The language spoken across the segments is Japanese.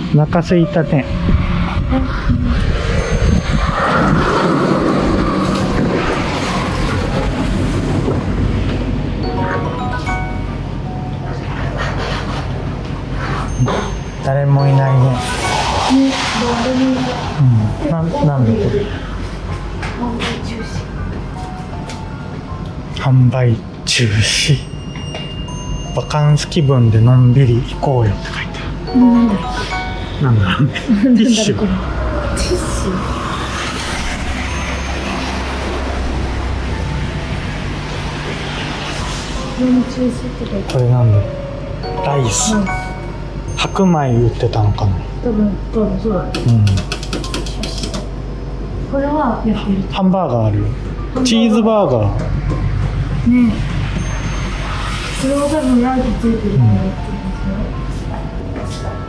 お腹すいたね。誰もいないね。なんでこれ販売中止。バカンス気分でのんびり行こうよって書いてある。なんだろうね。ティッシュ。 ティッシュ。 これなんだ。ライス。白米売ってたのかな。 多分そうだね。これはやってる。 ハンバーガーあるよ。チーズバーガー。 ねえ。それは多分ライトついてるからやってるんですよ。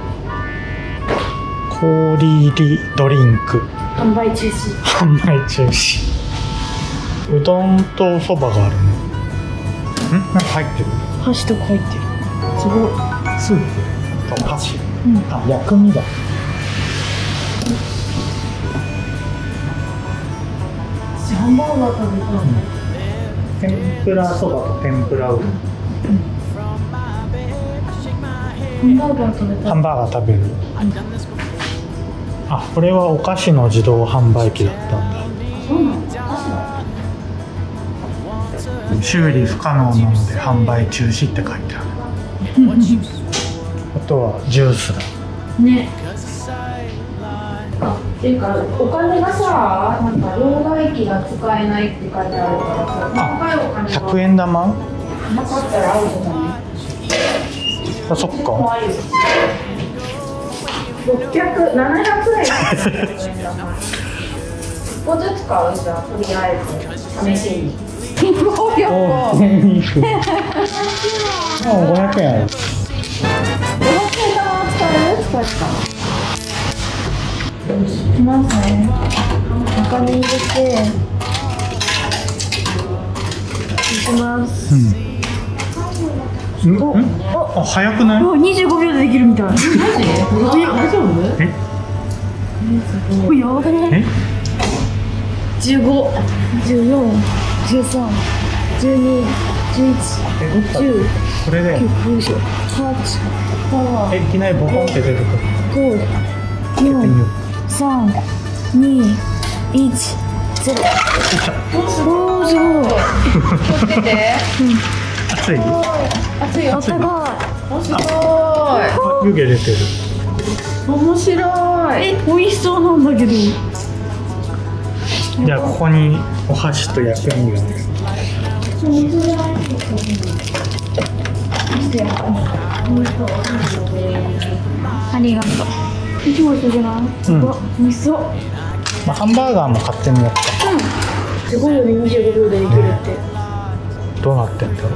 氷入りドリンク。 販売中止。 販売中止。うどんとそばがあるね。なんか入ってる。 箸とか入ってる。すごい。 スープと箸。あ、薬味だ。 ハンバーガー食べたい。 天ぷらそばと天ぷらうどん。 ハンバーガー食べたい。 ハンバーガー食べる。あ、これはお菓子の自動販売機だったんだ。 そうなの？お菓子だ。 修理不可能なので販売中止って書いてある。あとはジュースだ。 ね。っていうかお金がさ、なんか両替機が使えないって書いてあるからさ、高いお金が 100円玉？ なかったらアウトだね。 あ、そっか。 怖いよ。700円。1個ずつ買うじゃん、とりあえず試しに。 おー、全然いい。500円ある。 500円玉使える？使えるかな。いきますね。中に入れていきます。 あ、早くない？ 25秒でできるみたい。マジ？大丈夫？ え？ やばくない？15、14、13、12、11、10、 これで 9、8、 いきなりボコンって出てくる。 5、4、3、2、1、0。おー、すごい。気をつけて。 熱い？ 熱い、あったかい。すごい。 湯気出てる。 面白い。美味しそうなんだけど。 じゃあここにお箸と薬味がある。 ありがとう。いつも一緒じゃない？美味しそう。 まあ、ハンバーガーも買ってみようか。 すごいよね、25秒でできるって。 どうなってんだろ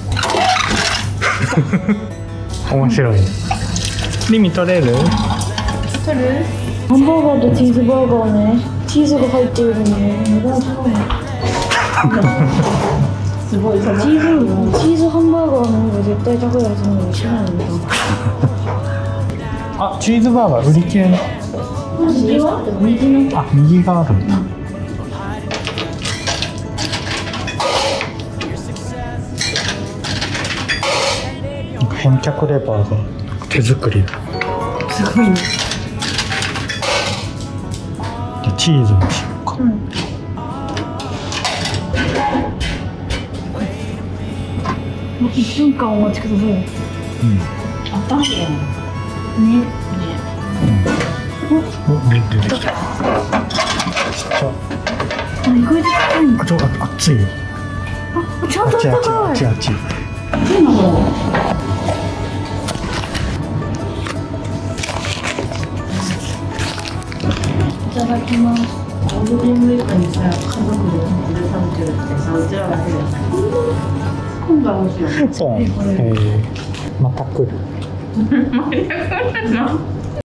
う。面白いね。リミ取れる？ 取る？ハンバーガーとチーズバーガーね。チーズが入っているのね。値段すごいね。すごい。チーズハンバーガーの方が絶対高いはずなのに知らないんだ。 あ、チーズバーガー売り切れの。 右は？ あ、右があるんだ。返却レバーが手作りだ。 すごいね。 でチーズにしようか。 もう1分間お待ちください。あったんだよね。 お、出てきた。ちっちゃ。 意外と高いんだ。 熱いよ。 ちゃんと高い。 熱いの。 いただきます。ゴールデンウィークにさ、家族で食べてるってさ、うちらだけで今度は面白い。 そう。また来る。 また来るの？